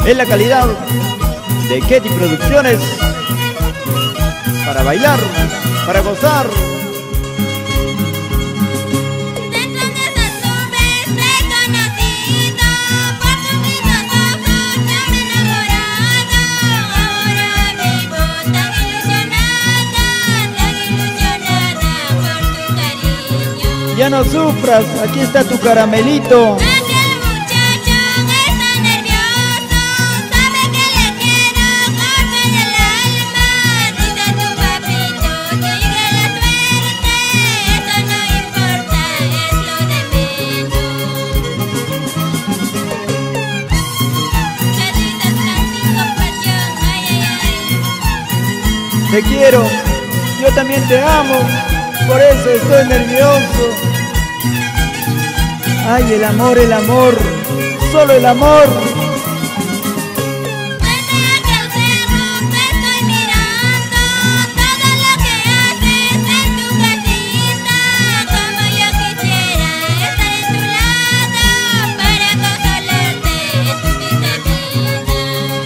Es la calidad de Ketty Producciones. Para bailar, para gozar. Ya no sufras, aquí está tu caramelito. Aquel muchacho está nervioso, sabe que le quiero con todo el alma. Dice tu papito, sigue la suerte, eso no importa, es lo de menos. ¿Qué dices, Francisco Pasión? Ay, ay, ay. Te quiero, yo también te amo, por eso estoy nervioso. Ay, el amor, solo el amor. Desde aquel cerro te estoy mirando, todo lo que haces en tu casita, como yo quisiera estar en tu lado para consolarte en tu triste vida.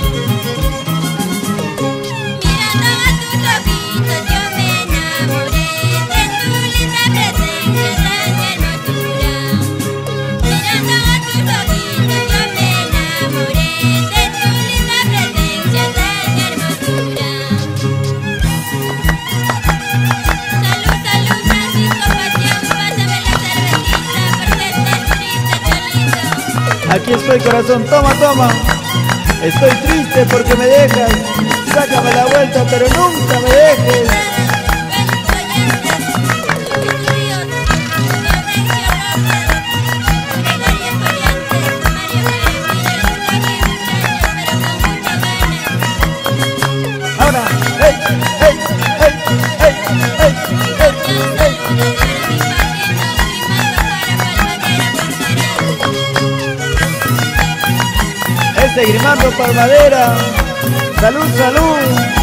Mirando a tus ojitos yo me enamoré de tu linda presencia tan hermosura. Mirando a tus ojitos yo me enamoré de tu linda presencia tan hermosura. Salud, salud, Francisco Pasión, pásame la cervecita porque estás triste, Cholito. Aquí estoy, corazón, toma, toma. Estoy triste porque me dejas. Sácame la vuelta, pero nunca me dejes. Ahora, hey, hey, hey, hey, hey, hey, hey. Este Grimaldo Palmadera. Salud, salud.